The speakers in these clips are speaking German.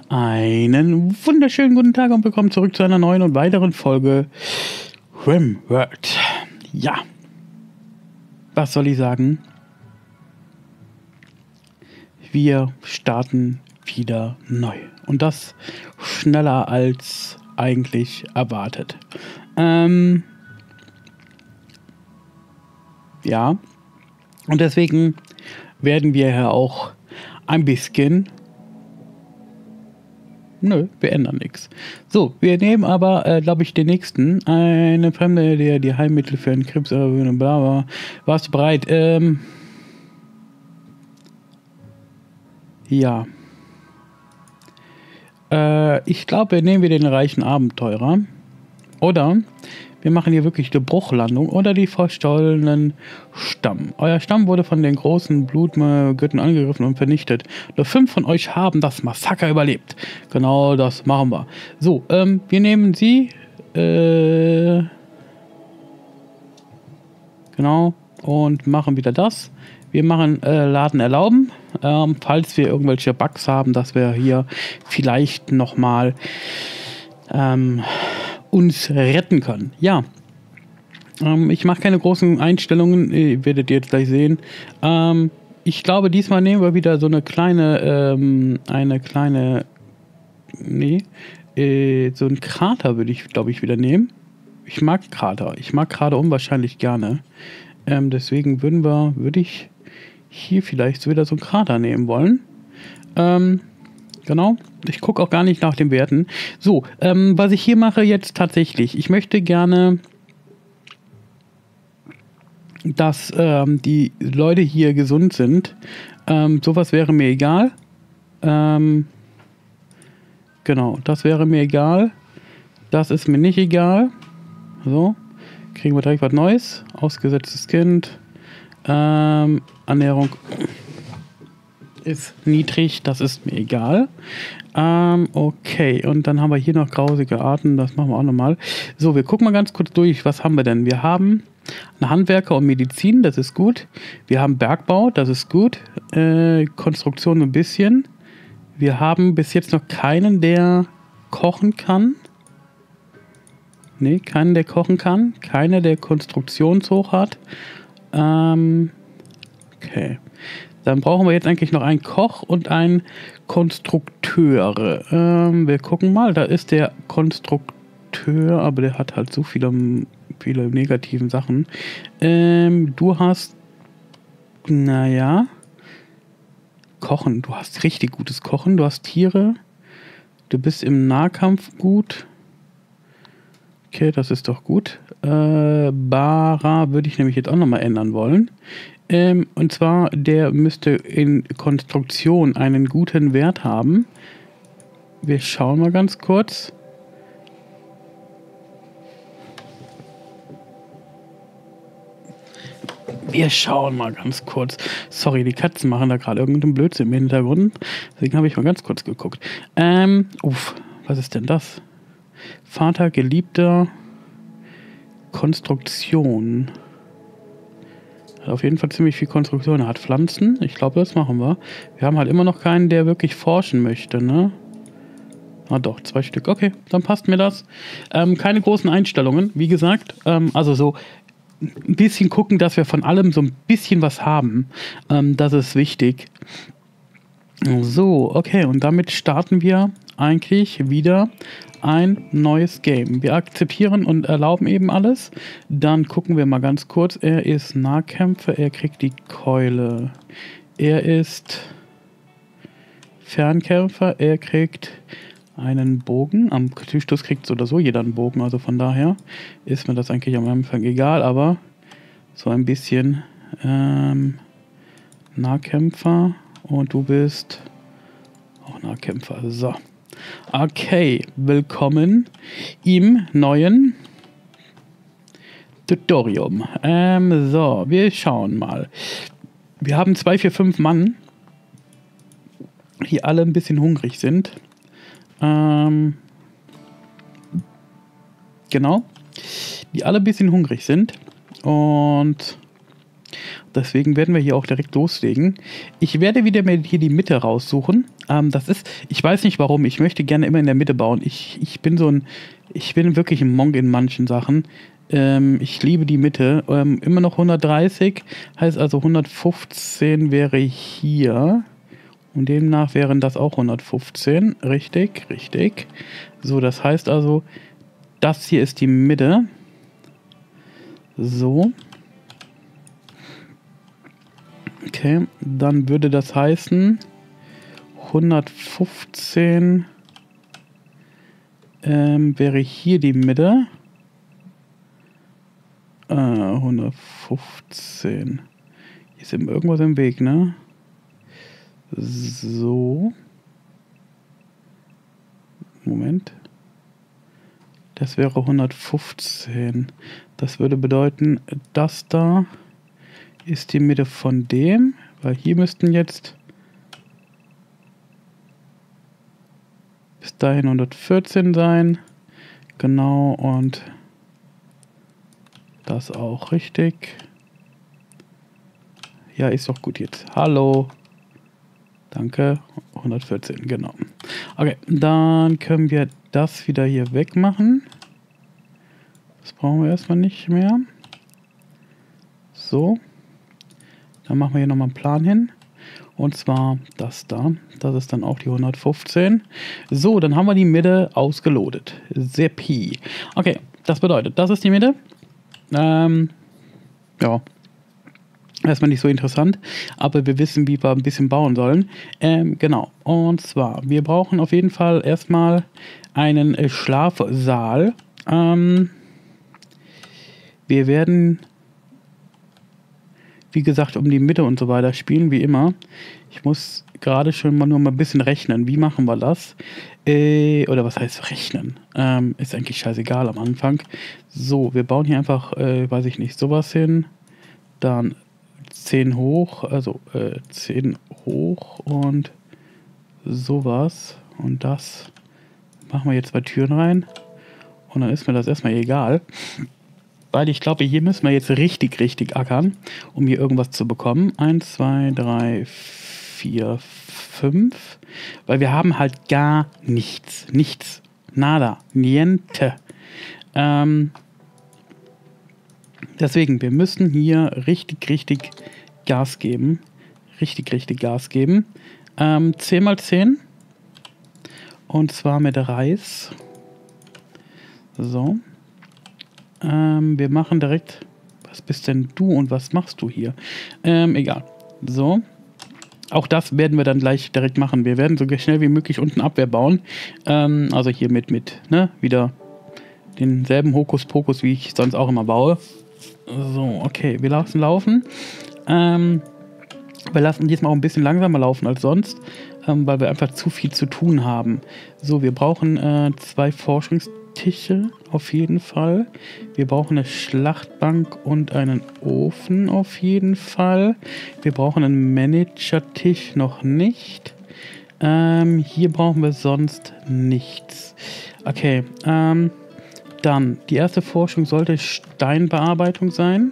Einen wunderschönen guten Tag und willkommen zurück zu einer neuen und weiteren Folge RimWorld. Ja, was soll ich sagen? Wir starten wieder neu. Und das schneller als eigentlich erwartet. Ja, und deswegen werden wir ja auch ein bisschen... Nö, wir ändern nichts. So, wir nehmen aber, glaube ich, den nächsten. Eine Fremde, der die Heilmittel für einen Krebs bla bla. Warst du bereit? Ja. Ich glaube, nehmen wir den reichen Abenteurer. Oder wir machen hier wirklich die Bruchlandung oder die verstollenen Stamm. Euer Stamm wurde von den großen Blutgöttern angegriffen und vernichtet. Nur 5 von euch haben das Massaker überlebt. Genau, das machen wir. So, wir nehmen sie. Genau. Und machen wieder das. Wir machen Laden erlauben. Falls wir irgendwelche Bugs haben, dass wir hier vielleicht nochmal uns retten können. Ja. Ich mache keine großen Einstellungen. Werdet ihr jetzt gleich sehen. Ich glaube, diesmal nehmen wir wieder so eine kleine, so einen Krater würde ich, glaube ich, wieder nehmen. Ich mag Krater. Ich mag Krater unwahrscheinlich gerne. Deswegen würde ich hier vielleicht so wieder so einen Krater nehmen wollen. Genau. Ich gucke auch gar nicht nach den Werten. So, was ich hier mache jetzt tatsächlich. Ich möchte gerne, dass die Leute hier gesund sind. Sowas wäre mir egal. Genau, das wäre mir egal. Das ist mir nicht egal. So, kriegen wir direkt was Neues. Ausgesetztes Kind. Ernährung ist niedrig, das ist mir egal. Okay, und dann haben wir hier noch grausige Arten, das machen wir auch nochmal. So, wir gucken mal ganz kurz durch, was haben wir denn? Wir haben einen Handwerker und Medizin, das ist gut. Wir haben Bergbau, das ist gut. Konstruktion ein bisschen. Wir haben bis jetzt noch keinen, der kochen kann. Ne, keinen, der kochen kann. Keiner, der Konstruktionshoch hat. Okay. Dann brauchen wir jetzt eigentlich noch einen Koch und einen Konstrukteur. Wir gucken mal, da ist der Konstrukteur, aber der hat halt so viele negativen Sachen. Du hast, naja, Kochen. Du hast richtig gutes Kochen. Du hast Tiere. Du bist im Nahkampf gut. Okay, das ist doch gut. Bara würde ich nämlich jetzt auch nochmal ändern wollen. Und zwar, der müsste in Konstruktion einen guten Wert haben. Wir schauen mal ganz kurz. Wir schauen mal ganz kurz. Sorry, die Katzen machen da gerade irgendeinen Blödsinn im Hintergrund. Deswegen habe ich mal ganz kurz geguckt. Was ist denn das? Vater, Geliebter, Konstruktion. Hat auf jeden Fall ziemlich viel Konstruktion. Er hat Pflanzen. Ich glaube, das machen wir. Wir haben halt immer noch keinen, der wirklich forschen möchte, ne? Ah doch, 2 Stück. Okay, dann passt mir das. Keine großen Einstellungen, wie gesagt. Also so ein bisschen gucken, dass wir von allem so ein bisschen was haben. Das ist wichtig. So, okay. Und damit starten wir eigentlich wieder ein neues Game. Wir akzeptieren und erlauben eben alles. Dann gucken wir mal ganz kurz. Er ist Nahkämpfer, er kriegt die Keule. Er ist Fernkämpfer, er kriegt einen Bogen. Am Tischstoß kriegt so oder so jeder einen Bogen, also von daher ist mir das eigentlich am Anfang egal, aber so ein bisschen Nahkämpfer und du bist auch Nahkämpfer. So. Okay, willkommen im neuen Tutorium. So, wir schauen mal. Wir haben 2, 4, 5 Mann, die alle ein bisschen hungrig sind. Genau. Die alle ein bisschen hungrig sind. Und Deswegen werden wir hier auch direkt loslegen. Ich werde wieder mir hier die Mitte raussuchen. Ich weiß nicht warum, ich möchte gerne immer in der Mitte bauen. Ich bin wirklich ein Monk in manchen Sachen. Ich liebe die Mitte. Immer noch 130, heißt also 115 wäre hier. Und demnach wären das auch 115. Richtig, richtig. So, das heißt also, das hier ist die Mitte. So. Okay, dann würde das heißen 115 wäre hier die Mitte. 115. Hier ist ihm irgendwas im Weg, ne? So. Moment. Das wäre 115. Das würde bedeuten, das da ist die Mitte von dem, weil hier müssten jetzt bis dahin 114 sein. Genau, und das auch richtig. Ja, ist doch gut jetzt. Hallo. Danke. 114, genau. Okay, dann können wir das wieder hier wegmachen. Das brauchen wir erstmal nicht mehr. So. Dann machen wir hier nochmal einen Plan hin. Und zwar das da. Das ist dann auch die 115. So, dann haben wir die Mitte ausgelotet. Seppi. Okay, das bedeutet, das ist die Mitte. Ja. Erstmal nicht so interessant, aber wir wissen, wie wir ein bisschen bauen sollen. Genau. Und zwar, wir brauchen auf jeden Fall erstmal einen Schlafsaal. Wir werden, wie gesagt, um die Mitte und so weiter spielen, wie immer. Ich muss gerade schon mal nur mal ein bisschen rechnen. Wie machen wir das? Oder was heißt rechnen? Ist eigentlich scheißegal am Anfang. So, wir bauen hier einfach, weiß ich nicht, sowas hin. Dann 10 hoch, also 10 hoch und sowas. Und das machen wir jetzt 2 Türen rein. Und dann ist mir das erstmal egal. Weil ich glaube, hier müssen wir jetzt richtig, richtig ackern, um hier irgendwas zu bekommen. 1, 2, 3, 4, 5. Weil wir haben halt gar nichts. Nichts. Nada. Niente. Deswegen, wir müssen hier richtig, richtig Gas geben. Richtig, richtig Gas geben. 10 mal 10. Und zwar mit Reis. So. Wir machen direkt... Was bist denn du und was machst du hier? Egal. So. Auch das werden wir dann gleich direkt machen. Wir werden so schnell wie möglich unten Abwehr bauen. Also hier mit ne, wieder denselben Hokuspokus, wie ich sonst auch immer baue. So, okay, wir lassen laufen. Wir lassen diesmal auch ein bisschen langsamer laufen als sonst, weil wir einfach zu viel zu tun haben. So, wir brauchen 2 Forschungstische auf jeden Fall. Wir brauchen eine Schlachtbank und einen Ofen auf jeden Fall. Wir brauchen einen Managertisch noch nicht. Hier brauchen wir sonst nichts. Okay, dann, die erste Forschung sollte Steinbearbeitung sein.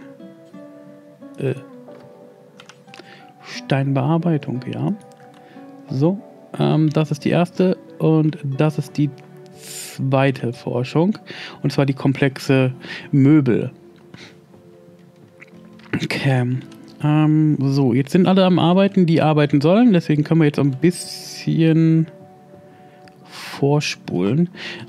Steinbearbeitung, ja. So, das ist die erste und das ist die zweite Forschung. Und zwar die komplexe Möbel. Okay. So, jetzt sind alle am Arbeiten, die arbeiten sollen. Deswegen können wir jetzt ein bisschen vorspulen.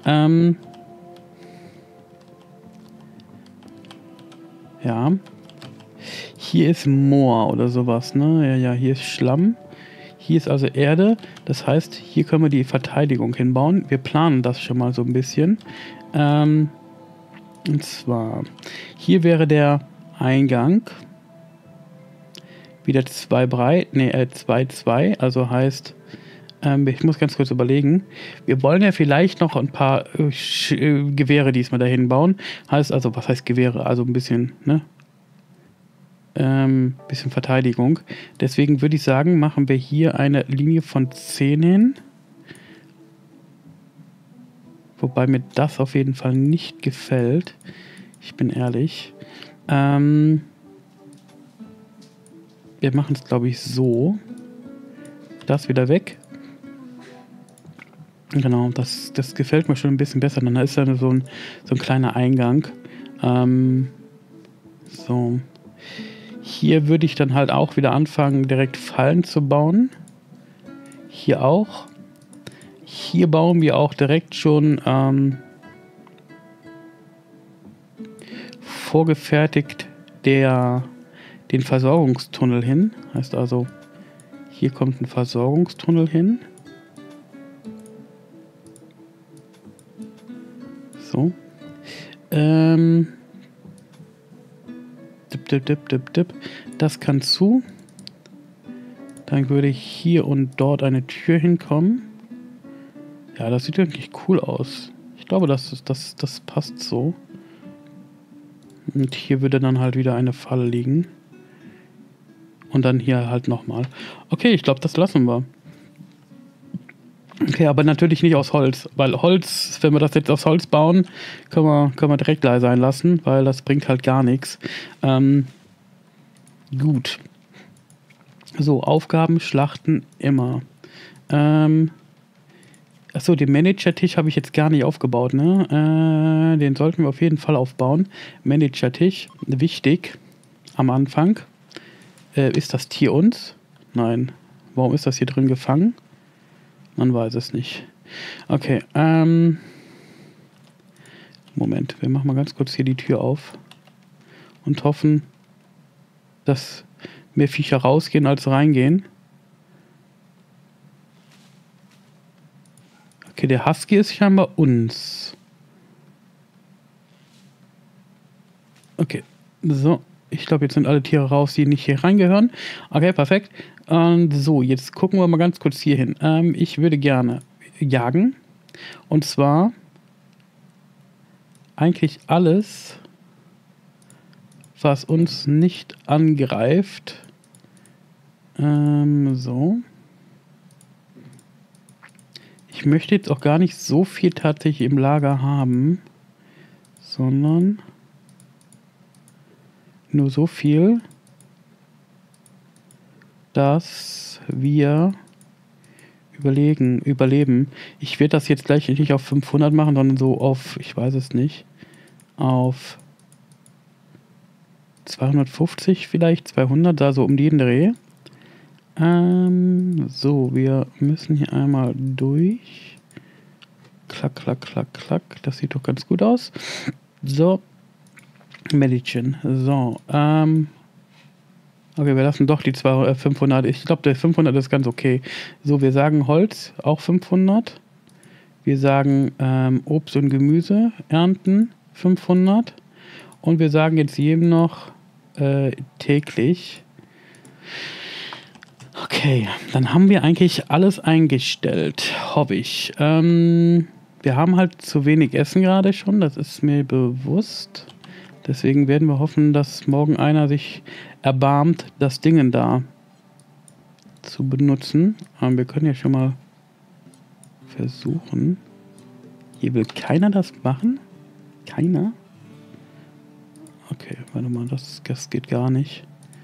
Ja. Hier ist Moor oder sowas, ne? Ja, hier ist Schlamm. Hier ist also Erde. Das heißt, hier können wir die Verteidigung hinbauen. Wir planen das schon mal so ein bisschen. Und zwar, hier wäre der Eingang. Wieder 2 breit. Ne, 2, 2. Also heißt, ich muss ganz kurz überlegen. Wir wollen ja vielleicht noch ein paar Gewehre diesmal dahin bauen. Heißt also, was heißt Gewehre? Also ein bisschen, ne? Bisschen Verteidigung. Deswegen würde ich sagen, machen wir hier eine Linie von 10 hin. Wobei mir das auf jeden Fall nicht gefällt. Ich bin ehrlich. wir machen es, glaube ich, so. Das wieder weg. Genau, das gefällt mir schon ein bisschen besser. Dann ist da so ein kleiner Eingang. So. Hier würde ich dann halt auch wieder anfangen, direkt Fallen zu bauen. Hier auch. Hier bauen wir auch direkt schon vorgefertigt den Versorgungstunnel hin. Heißt also, hier kommt ein Versorgungstunnel hin. So. Das kann zu. Dann würde hier und dort eine Tür hinkommen. Ja, das sieht eigentlich cool aus. Ich glaube, das passt so. Und hier würde dann halt wieder eine Falle liegen. Und dann hier halt nochmal. Okay, ich glaube, das lassen wir. Okay, aber natürlich nicht aus Holz. Weil Holz, wenn wir das jetzt aus Holz bauen, können wir direkt leer sein lassen, weil das bringt halt gar nichts. Gut. So, Aufgaben, Schlachten, immer. Achso, den Manager-Tisch habe ich jetzt gar nicht aufgebaut, ne? Den sollten wir auf jeden Fall aufbauen. Manager-Tisch, wichtig am Anfang. Ist das Tier uns? Nein. Warum ist das hier drin gefangen? Man weiß es nicht. Okay, Moment, wir machen mal ganz kurz hier die Tür auf und hoffen, dass mehr Viecher rausgehen als reingehen. Okay, der Husky ist scheinbar uns. Okay, so. Ich glaube, jetzt sind alle Tiere raus, die nicht hier reingehören. Okay, perfekt. So, jetzt gucken wir mal ganz kurz hier hin. Ich würde gerne jagen. Und zwar eigentlich alles, was uns nicht angreift. So. Ich möchte jetzt auch gar nicht so viel tatsächlich im Lager haben, sondern nur so viel, dass wir überleben. Ich werde das jetzt gleich nicht auf 500 machen, sondern so auf, ich weiß es nicht, auf 250 vielleicht, 200, da so um den Dreh. So, wir müssen hier einmal durch. Klack, klack, klack, klack. Das sieht doch ganz gut aus. So. Medicine. So. Okay, wir lassen doch die 500. Ich glaube, der 500 ist ganz okay. So, wir sagen Holz, auch 500. Wir sagen Obst und Gemüse ernten, 500. Und wir sagen jetzt jedem noch täglich. Okay, dann haben wir eigentlich alles eingestellt, hoffe ich. Wir haben halt zu wenig Essen gerade schon, das ist mir bewusst. Deswegen werden wir hoffen, dass morgen einer sich erbarmt, das Ding da zu benutzen. Aber wir können ja schon mal versuchen. Hier will keiner das machen? Keiner? Okay, warte mal, das geht gar nicht.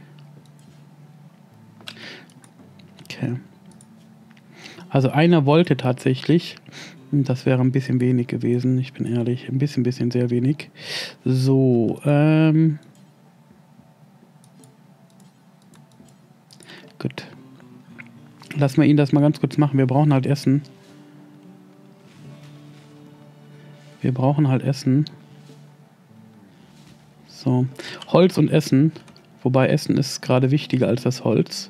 Okay. Also einer wollte tatsächlich, das wäre ein bisschen wenig gewesen, ich bin ehrlich, ein bisschen sehr wenig. So, gut. Lassen wir ihn das mal ganz kurz machen, wir brauchen halt Essen. Wir brauchen halt Essen. So, Holz und Essen, wobei Essen ist gerade wichtiger als das Holz.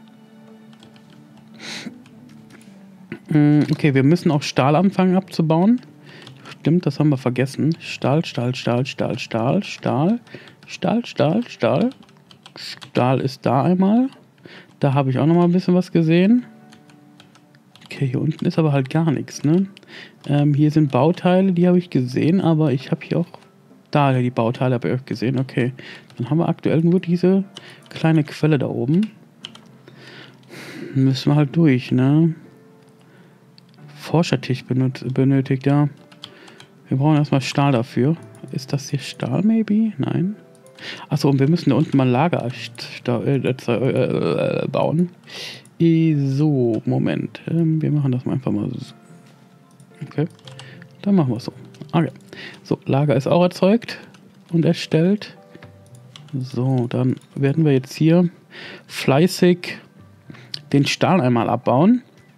Okay, wir müssen auch Stahl anfangen abzubauen. Stimmt, das haben wir vergessen. Stahl, Stahl, Stahl, Stahl, Stahl, Stahl, Stahl, Stahl, Stahl. Stahl ist da einmal. Da habe ich auch noch mal ein bisschen was gesehen. Okay, hier unten ist aber halt gar nichts, ne? Hier sind Bauteile, die habe ich gesehen, aber ich habe hier auch... Da, die Bauteile habe ich auch gesehen, okay. Dann haben wir aktuell nur diese kleine Quelle da oben. Müssen wir halt durch, ne? Forschertisch benötigt, ja. Wir brauchen erstmal Stahl dafür. Ist das hier Stahl, maybe? Nein. Achso, und wir müssen da unten mal Lager bauen. So, Moment. Wir machen das mal einfach mal so. Okay. Dann machen wir es so. Okay. So, Lager ist auch erzeugt und erstellt. So, dann werden wir jetzt hier fleißig den Stahl einmal abbauen.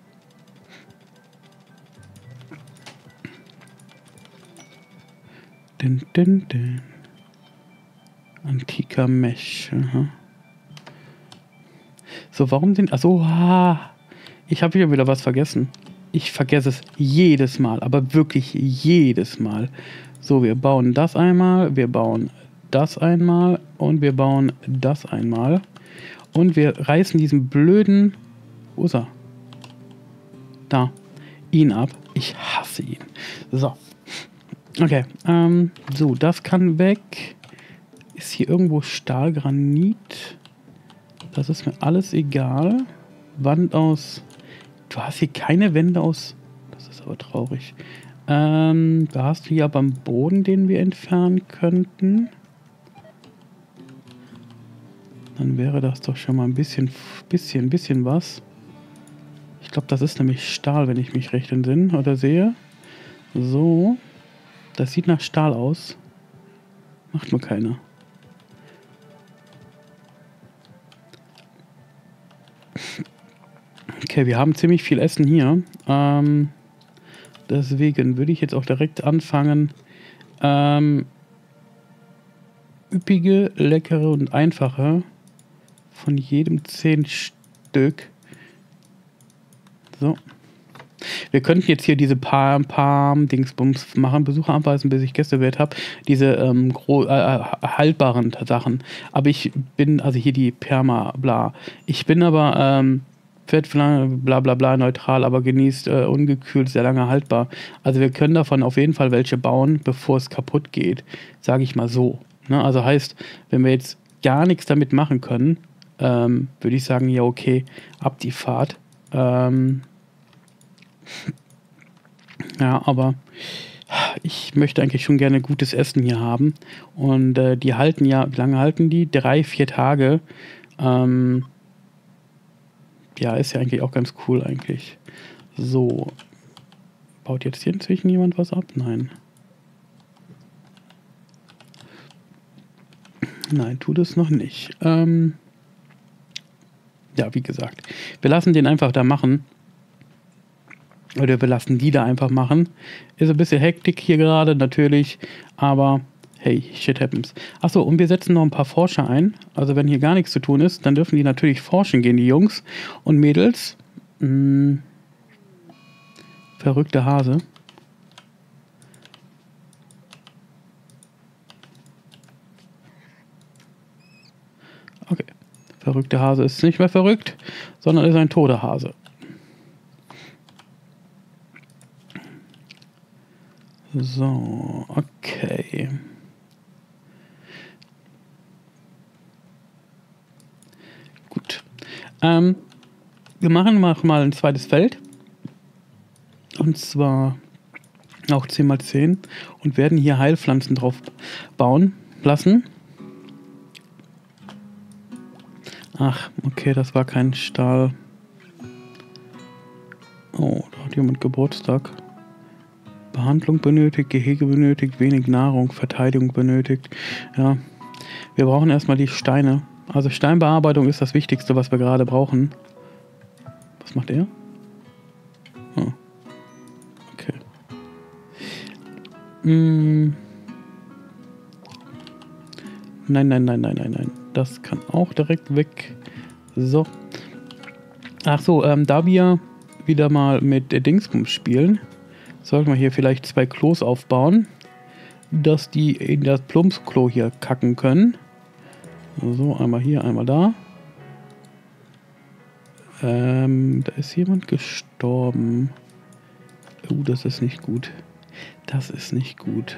Antiker Mesh. Aha. So, warum sind... Achso, ich habe hier wieder was vergessen. Ich vergesse es jedes Mal, aber wirklich jedes Mal. So, wir bauen das einmal, wir bauen das einmal und wir bauen das einmal. Und wir reißen diesen blöden... Wo ist er? Da. Ihn ab. Ich hasse ihn. So. Okay. So, das kann weg. Ist hier irgendwo Stahlgranit? Das ist mir alles egal. Wand aus... Du hast hier keine Wände aus... Das ist aber traurig. Da hast du hier aber einen Boden, den wir entfernen könnten. Dann wäre das doch schon mal ein bisschen was. Ich glaube, das ist nämlich Stahl, wenn ich mich recht entsinne oder sehe. So. Das sieht nach Stahl aus. Macht nur keiner. Okay, wir haben ziemlich viel Essen hier. Deswegen würde ich jetzt auch direkt anfangen. Üppige, leckere und einfache. Von jedem 10 Stück. So. Wir könnten jetzt hier diese Dingsbums machen, Besucher abweisen, bis ich Gästewert habe. Diese haltbaren Sachen. Aber ich bin, also hier die Perma, bla. Ich bin aber Fett, bla bla bla, neutral, aber genießt ungekühlt, sehr lange haltbar. Also wir können davon auf jeden Fall welche bauen, bevor es kaputt geht. Sage ich mal so. Ne? Also heißt, wenn wir jetzt gar nichts damit machen können, würde ich sagen, ja okay, ab die Fahrt. Ja, aber ich möchte eigentlich schon gerne gutes Essen hier haben. Und die halten ja, wie lange halten die? 3-4 Tage. Ja, ist ja eigentlich auch ganz cool eigentlich. So. Baut jetzt hier inzwischen jemand was ab? Nein. Nein, tut es noch nicht. Ja, wie gesagt. Wir lassen den einfach da machen. Oder wir lassen die da einfach machen. Ist ein bisschen Hektik hier gerade, natürlich. Aber hey, shit happens. Achso, und wir setzen noch ein paar Forscher ein. Also wenn hier gar nichts zu tun ist, dann dürfen die natürlich forschen gehen, die Jungs und Mädels. Verrückter Hase. Okay. Verrückter Hase ist nicht mehr verrückt, sondern ist ein toter Hase. So, okay. Gut. Wir machen mal ein zweites Feld. Und zwar auch 10×10 und werden hier Heilpflanzen drauf bauen lassen. Ach, okay, das war kein Stahl. Oh, da hat jemand Geburtstag. Behandlung benötigt, Gehege benötigt, wenig Nahrung, Verteidigung benötigt. Ja, wir brauchen erstmal die Steine. Also Steinbearbeitung ist das Wichtigste, was wir gerade brauchen. Was macht er? Oh. Okay. Nein. Das kann auch direkt weg. So. Ach so, da wir wieder mal mit Dingsbums spielen, sollten wir hier vielleicht 2 Klos aufbauen, dass die in das Plumpsklo hier kacken können. So, einmal hier, einmal da. Da ist jemand gestorben. Oh, das ist nicht gut. Das ist nicht gut.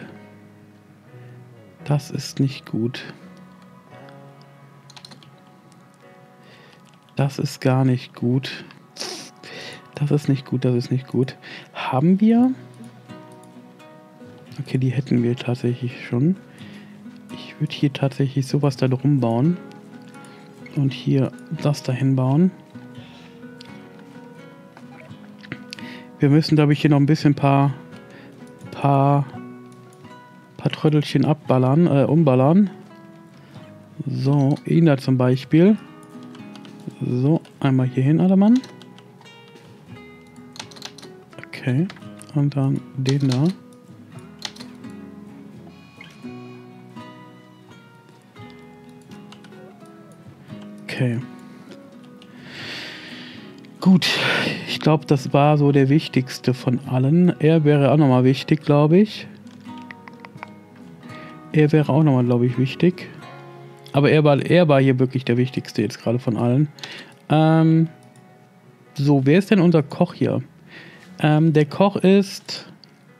Das ist nicht gut. Das ist gar nicht gut. Das ist nicht gut, das ist nicht gut. Haben wir? Okay, die hätten wir tatsächlich schon. Ich Ich würde hier tatsächlich sowas da drum bauen. Und hier das dahin bauen. Wir müssen, glaube ich, hier noch ein bisschen paar Tröttelchen umballern. So, ihn da zum Beispiel. So, einmal hier hin, alle Mann. Okay, und dann den da. Okay. Gut, ich glaube, das war so der wichtigste von allen. Er wäre auch nochmal wichtig, glaube ich. Er wäre auch nochmal, glaube ich, wichtig. Aber er war hier wirklich der wichtigste jetzt gerade von allen. So, wer ist denn unser Koch hier? Der Koch ist...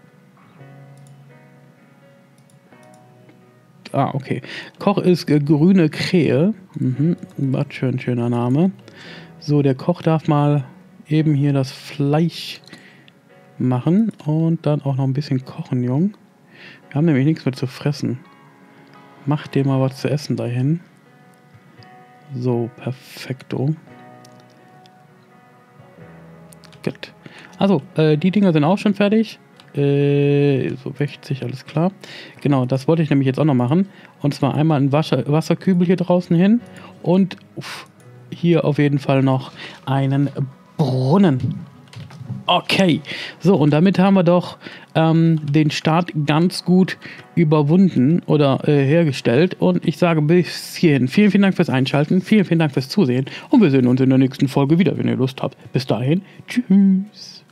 Ah, okay. Koch ist grüne Krähe. Was schöner Name. So, der Koch darf mal eben hier das Fleisch machen. Und dann auch noch ein bisschen kochen, Jung. Wir haben nämlich nichts mehr zu fressen. Mach dir mal was zu essen dahin. So, perfekto. Gut. Also, die Dinger sind auch schon fertig. So 60, alles klar. Genau, das wollte ich nämlich jetzt auch noch machen. Und zwar einmal ein Wasserkübel hier draußen hin. Und hier auf jeden Fall noch einen Brunnen. Okay, so, und damit haben wir doch den Start ganz gut überwunden oder hergestellt. Und ich sage bis hierhin vielen, vielen Dank fürs Einschalten, vielen, vielen Dank fürs Zusehen. Und wir sehen uns in der nächsten Folge wieder, wenn ihr Lust habt. Bis dahin, tschüss.